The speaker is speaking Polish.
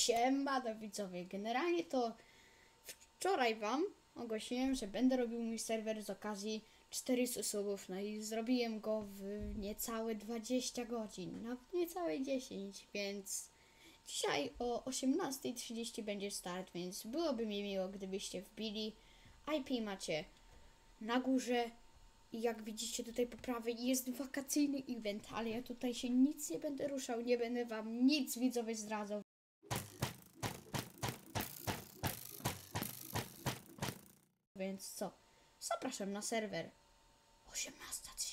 Siema, widzowie. Generalnie to wczoraj wam ogłosiłem, że będę robił mój serwer z okazji 400 subów. No i zrobiłem go w niecałe 20 godzin, no w niecałe 10, więc dzisiaj o 18:30 będzie start, więc byłoby mi miło, gdybyście wbili. IP macie na górze i jak widzicie tutaj po prawej jest wakacyjny event, ale ja tutaj się nic nie będę ruszał, nie będę wam nic widzowie zdradzał. Więc co? Zapraszam na serwer 18:30.